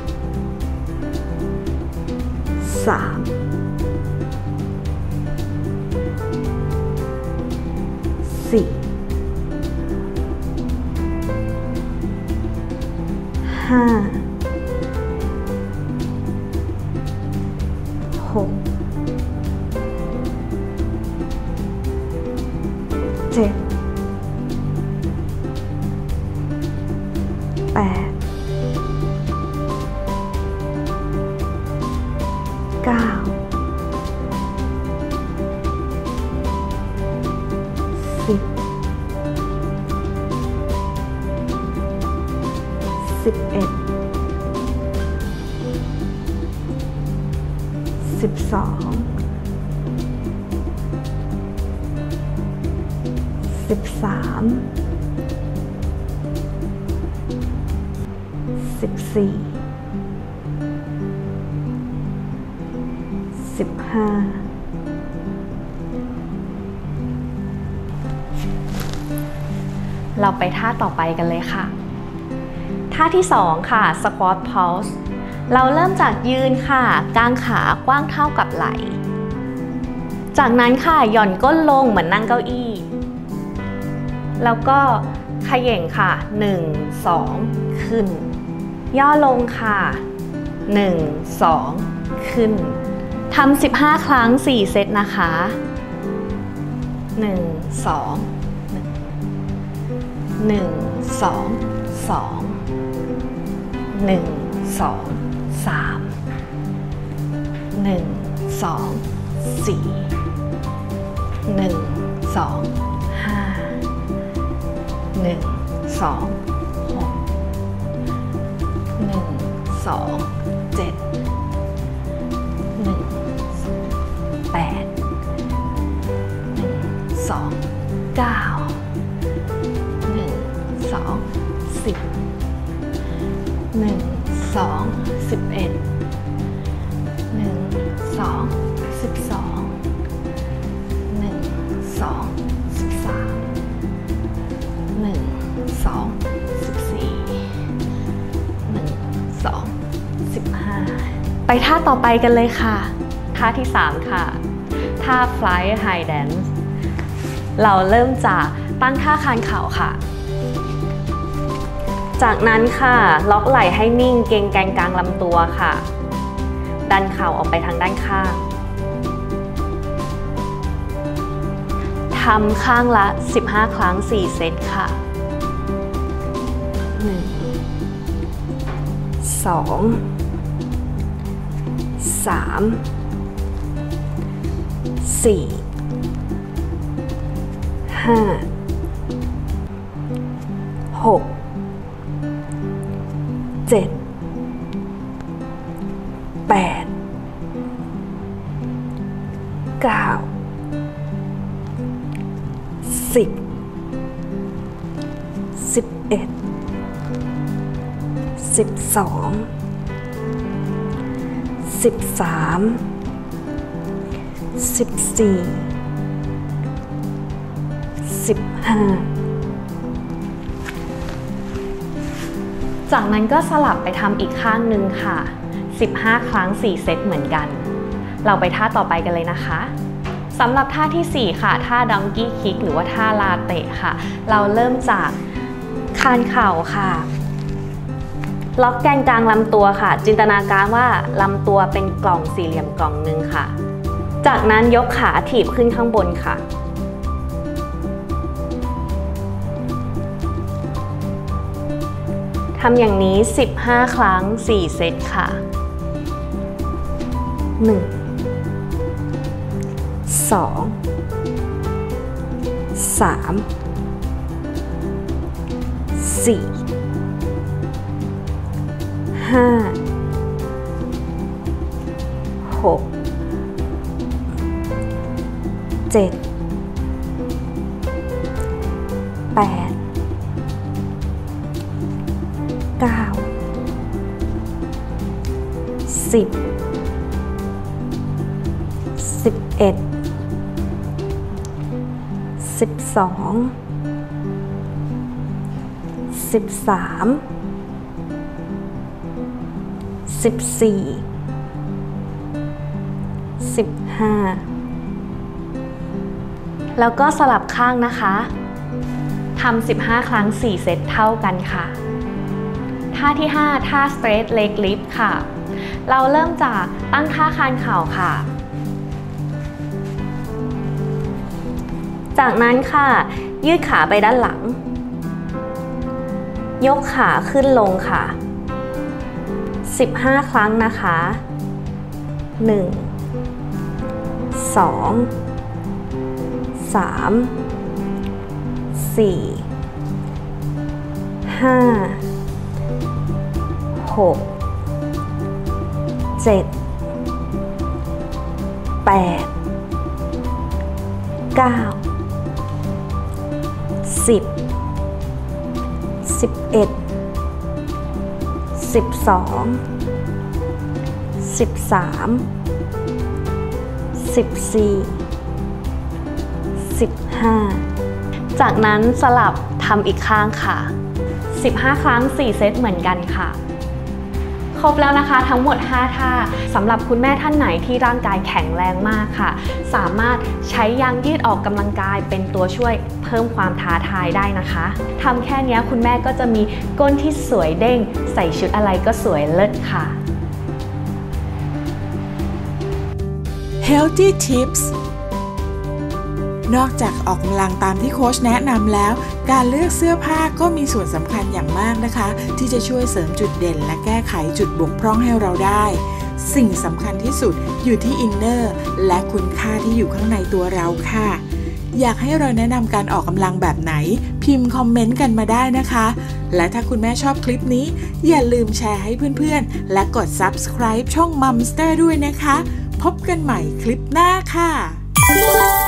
3 4 5 6 7 8 9 10 11 12 13 14 15 เราไปท่าต่อไปกันเลยค่ะ ท่าที่ 2 ค่ะ squat pose เราเริ่มจากยืนค่ะกางขากว้างเท่ากับไหล่จากนั้นค่ะหย่อนก้นลงเหมือนนั่งเก้าอี้แล้วก็เขย่งค่ะ1 2ขึ้นย่อลงค่ะ1 2ขึ้นทำ15 ครั้ง4 เซตนะคะ1 2 1 2 2 1 2 3 1 2 4 1 2 5 1 2 6 1 2 7 1 8 1 2 9 1 2 10 1 2 11 1 2 12 1 2 13 1 2 14 1 2 15ไปท่าต่อไปกันเลยค่ะท่าที่ 3 ค่ะท่า Fly High Dance เราเริ่มจากตั้งท่าคานเข่าค่ะจากนั้นค่ะล็อกไหล่ให้นิ่งเกร็งแกนกลางลำตัวค่ะดันเข่าออกไปทางด้านข้างทำข้างละ15 ครั้ง4 เซตค่ะ1 2 3 4 5 6 7 8 9 10 11 12 13 14 15 จากนั้นก็สลับไปทำอีกข้างหนึ่งค่ะ15 ครั้ง 4 เซตเหมือนกันเราไปท่าต่อไปกันเลยนะคะสำหรับท่าที่4ค่ะท่าดังกี้คิกหรือว่าท่าลาเตะค่ะเราเริ่มจากคานเข่าค่ะล็อกแกนกลางลำตัวค่ะจินตนาการว่าลำตัวเป็นกล่องสี่เหลี่ยมกล่องหนึ่งค่ะจากนั้นยกขาถีบขึ้นข้างบนค่ะทำอย่างนี้15 ครั้ง 4 เซตค่ะแล้วก็สลับข้างนะคะทำ15 ครั้ง 4 เซตเท่ากันค่ะท่าที่5ท่า straight leg lift ค่ะเราเริ่มจากตั้งท่าคานเข่าค่ะจากนั้นค่ะยืดขาไปด้านหลังยกขาขึ้นลงค่ะ15 ครั้งนะคะจากนั้นสลับทำอีกข้างค่ะ15 ครั้ง 4 เซตเหมือนกันค่ะครบแล้วนะคะทั้งหมด5ท่าสำหรับคุณแม่ท่านไหนที่ร่างกายแข็งแรงมากค่ะสามารถใช้ยางยืดออกกำลังกายเป็นตัวช่วยเพิ่มความท้าทายได้นะคะทำแค่นี้คุณแม่ก็จะมีก้นที่สวยเด้งใส่ชุดอะไรก็สวยเลิศค่ะ Healthy Tips นอกจากออกกำลังตามที่โค้ชแนะนำแล้วการเลือกเสื้อผ้าก็มีส่วนสำคัญอย่างมากนะคะที่จะช่วยเสริมจุดเด่นและแก้ไขจุดบกพร่องให้เราได้สิ่งสำคัญที่สุดอยู่ที่อินเนอร์และคุณค่าที่อยู่ข้างในตัวเราค่ะอยากให้เราแนะนำการออกกำลังแบบไหนพิมพ์คอมเมนต์กันมาได้นะคะและถ้าคุณแม่ชอบคลิปนี้อย่าลืมแชร์ให้เพื่อนๆและกด Subscribe ช่อง Mumster ด้วยนะคะพบกันใหม่คลิปหน้าค่ะ